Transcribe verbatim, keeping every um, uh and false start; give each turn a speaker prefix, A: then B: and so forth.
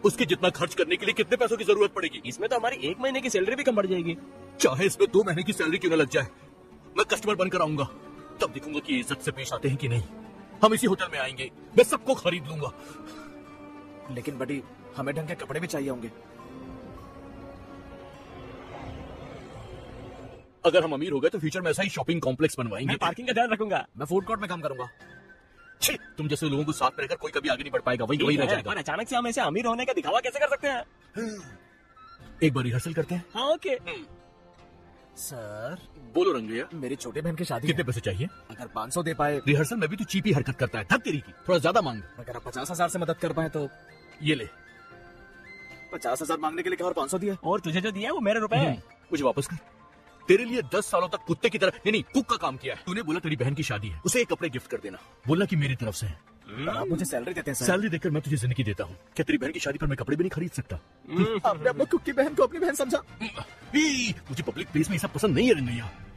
A: उसके जितना खर्च करने के लिए कितने पैसों की जरूरत पड़ेगी?
B: इसमें तो हमारी एक महीने की सैलरी भी कम बढ़ जाएगी।
A: चाहे इसमें दो महीने की सैलरी क्यों न लग जाए, मैं कस्टमर बनकर आऊंगा, तब देखूंगा कि इज्जत से पेश आते हैं कि नहीं। हम इसी होटल में आएंगे, मैं सबको खरीद लूंगा।
C: लेकिन बड़ी, हमें ढंग के कपड़े भी चाहिए होंगे।
A: अगर हम अमीर हो गए तो फ्यूचर में ऐसा ही शॉपिंग कॉम्प्लेक्स बनवाएंगे।
B: मैं पार्किंग का ध्यान रखूंगा।
C: मैं फूड कोर्ट में काम करूंगा।
A: छी, तुम जैसे लोगों को साथ में रहकर कोई कभी आगे नहीं बढ़ पाएगा, वही वही रह जाएगा।
B: और अचानक से हम ऐसे अमीर होने का दिखावा कैसे कर सकते हैं?
A: एक बार रिहर्सल करते हैं।
B: हाँ ओके।
C: सर,
A: बोलो रंगैया।
C: मेरी छोटी बहन की शादी
A: कितने
C: है।
A: पैसे चाहिए?
C: अगर पाँच सौ दे पाए।
A: रिहर्सल में भी तो चीपी हरकत करता है, थक तेरी की। थोड़ा ज्यादा मांग।
C: अगर आप पचास हजार से मदद कर पाए तो।
A: ये ले।
C: पचास हजार मांगने के लिए क्या और पाँच सौ दिया?
B: और तुझे जो दिया है वो मेरे रुपए है।
A: मुझे वापस कर। तेरे लिए दस सालों तक कुत्ते की तरह, नहीं नहीं कुक का काम किया है। तूने बोला तेरी बहन की शादी है, उसे एक कपड़े गिफ्ट कर देना, बोलना कि मेरी तरफ से है।
C: आप मुझे सैलरी देते हैं सर।
A: सैलरी देकर मैं तुझे जिंदगी देता हूँ। क्या तेरी बहन की शादी पर मैं कपड़े भी नहीं खरीद सकता?
C: आपने अपने कुक की बहन को अपनी बहन समझा।
A: ई, मुझे पब्लिक प्लेस में ये सब पसंद नहीं है रंगैया।